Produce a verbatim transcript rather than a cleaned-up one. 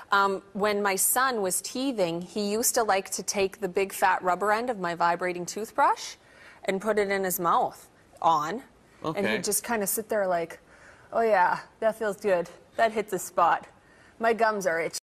Um, when my son was teething, he used to like to take the big fat rubber end of my vibrating toothbrush and put it in his mouth on. Okay. And he'd just kind of sit there like, oh yeah, that feels good. That hits the spot. My gums are itchy.